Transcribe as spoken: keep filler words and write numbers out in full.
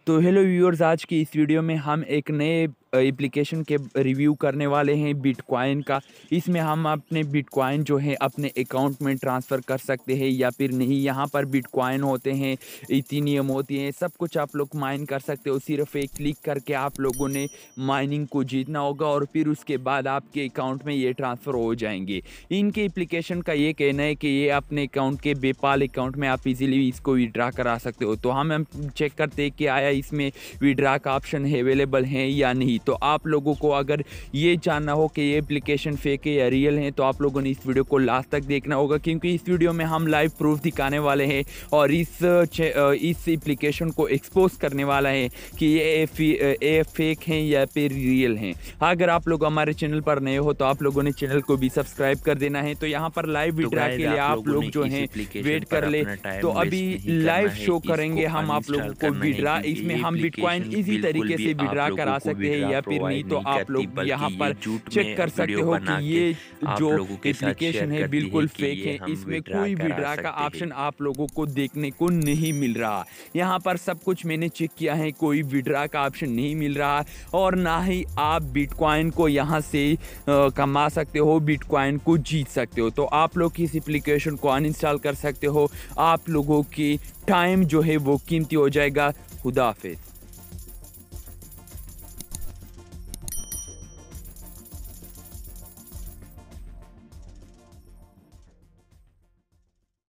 तो hello viewers, आज की इस वीडियो में हम एक नए एप्लीकेशन के रिव्यू करने वाले हैं बिटकॉइन का। इसमें हम अपने बिटकॉइन जो है अपने अकाउंट में ट्रांसफ़र कर सकते हैं या फिर नहीं। यहाँ पर बिटकॉइन होते हैं, इथीनियम होती हैं, सब कुछ आप लोग माइन कर सकते हो। सिर्फ एक क्लिक करके आप लोगों ने माइनिंग को जीतना होगा और फिर उसके बाद आपके अकाउंट में ये ट्रांसफ़र हो जाएंगे। इनके एप्लीकेशन का ये कहना है कि ये अपने अकाउंट के पेपाल अकाउंट में आप इजीली इसको विड्रा करा सकते हो। तो हम हम चेक करते हैं कि आया इसमें विड्रा का ऑप्शन अवेलेबल है या नहीं। तो आप लोगों को अगर ये जानना हो कि ये एप्लीकेशन फेक है या रियल है तो आप लोगों ने इस वीडियो को लास्ट तक देखना होगा, क्योंकि इस वीडियो में हम लाइव प्रूफ दिखाने वाले हैं और इस इस एप्लीकेशन को एक्सपोज करने वाला है कि ये ए फेक हैं या फिर रियल हैं। अगर आप लोग हमारे चैनल पर नए हो तो आप लोगों ने चैनल को भी सब्सक्राइब कर देना है। तो यहाँ पर लाइव विड्रा के लिए आप लोग जो हैं वेट कर ले। तो अभी लाइव शो करेंगे हम आप लोगों को विड्रा। इसमें हम बिटकॉइन इजी तरीके से विड्रा करा सकते हैं या फिर नहीं। तो आप लोग यहाँ पर चेक कर सकते हो कि ये जो एप्लीकेशन है बिल्कुल फेक है। इसमें कोई विड्रा का ऑप्शन आप लोगों को देखने को नहीं मिल रहा। यहाँ पर सब कुछ मैंने चेक किया है, कोई विड्रा का ऑप्शन नहीं मिल रहा और ना ही आप बिटकॉइन को यहाँ से आ, कमा सकते हो, बिटकॉइन को जीत सकते हो। तो आप लोग इस एप्लीकेशन को अनइंस्टॉल कर सकते हो। आप लोगों की टाइम जो है वो कीमती हो जाएगा। खुदा हाफिज़।